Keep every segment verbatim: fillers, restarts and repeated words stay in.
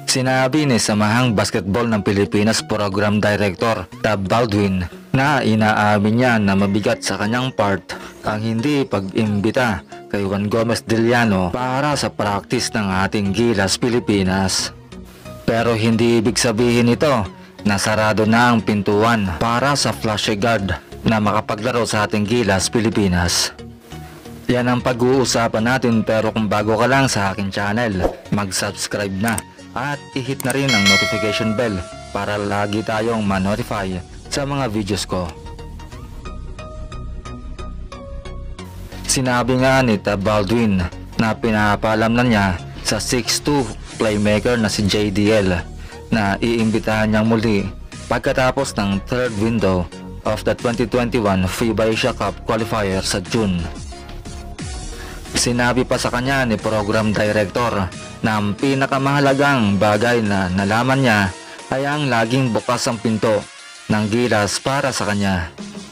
Sinabi ni Samahang Basketball ng Pilipinas Program Director Tab Baldwin na inaamin niya na mabigat sa kanyang part ang hindi pag-imbita kay Juan Gomez Diliano para sa practice ng ating Gilas Pilipinas. Pero hindi ibig sabihin ito na sarado na ang pintuan para sa flash guard na makapaglaro sa ating Gilas Pilipinas. Yan ang pag-uusapan natin, pero kung bago ka lang sa aking channel, mag-subscribe na at i-hit na rin ang notification bell para lagi tayong ma-notify sa mga videos ko. Sinabi nga ni Tab Baldwin na pinapaalam na niya sa six two playmaker na si J D L na iimbitahan niyang muli pagkatapos ng third window of the twenty twenty-one FIBA Asia Cup qualifier sa June. Sinabi pa sa kanya ni Program Director na ang pinakamahalagang bagay na nalaman niya ay ang laging bukas ang pinto ng Gilas para sa kanya.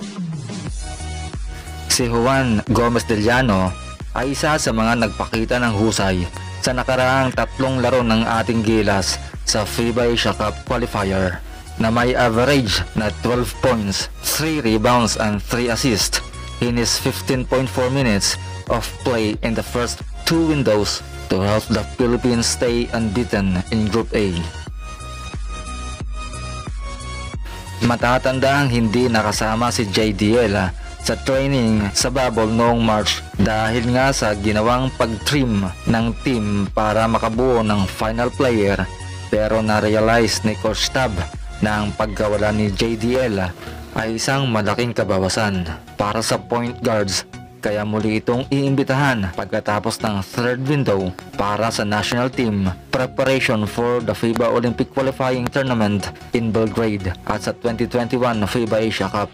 Si Juan Gomez Diliano ay isa sa mga nagpakita ng husay sa nakaraang tatlong laro ng ating Gilas sa FIBA Asia Cup qualifier na may average na twelve points, three rebounds and three assists in his fifteen point four minutes of play in the first two windows to help the Philippines stay unbeaten in Group A. Matatandang hindi nakasama si J D L sa training sa bubble noong March dahil nga sa ginawang pag-trim ng team para makabuo ng final player, pero na-realize ni Coach Tab na ang pagkawala ni J D L ay isang malaking kabawasan para sa point guards, kaya muli itong iimbitahan pagkatapos ng third window para sa national team preparation for the FIBA Olympic Qualifying Tournament in Belgrade at sa twenty twenty-one FIBA Asia Cup.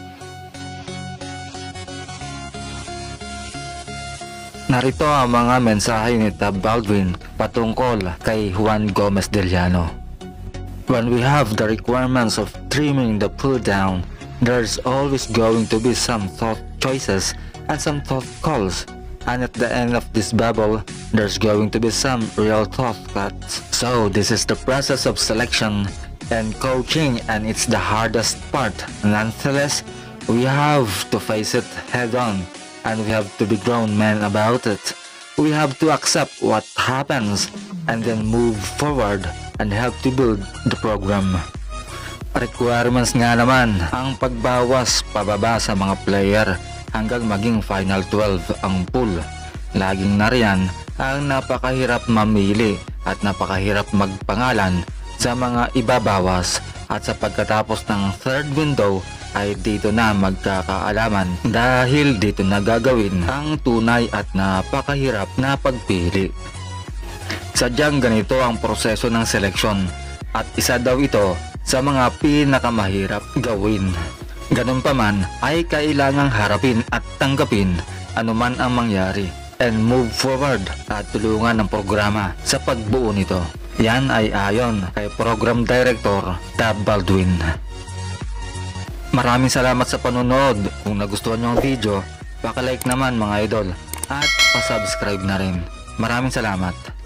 Narito ang mga mensahe ni Tab Baldwin patungkol kay Juan Gomez Diliano. When we have the requirements of trimming the pull down, there's always going to be some thought choices and some thought calls, and at the end of this bubble there's going to be some real thought cuts. So this is the process of selection and coaching, and it's the hardest part. Nonetheless, we have to face it head on, and we have to be grown men about it. We have to accept what happens and then move forward and help to build the program. Requirements nga naman ang pagbawas pababa sa mga player hanggang maging final twelve ang pool. Laging nariyan ang napakahirap mamili at napakahirap magpangalan sa mga ibabawas, at sa pagkatapos ng third window ay dito na magkakaalaman dahil dito na gagawin ang tunay at napakahirap na pagpili. Sadyang ganito ang proseso ng seleksyon at isa daw ito sa mga pinakamahirap gawin. Ganun pa man ay kailangang harapin at tanggapin anuman ang mangyari and move forward at tulungan ng programa sa pagbuo nito. Yan ay ayon kay Program Director Tab Baldwin. Maraming salamat sa panonood. Kung nagustuhan nyo ang video, paki-like naman mga idol at pa-subscribe na rin. Maraming salamat.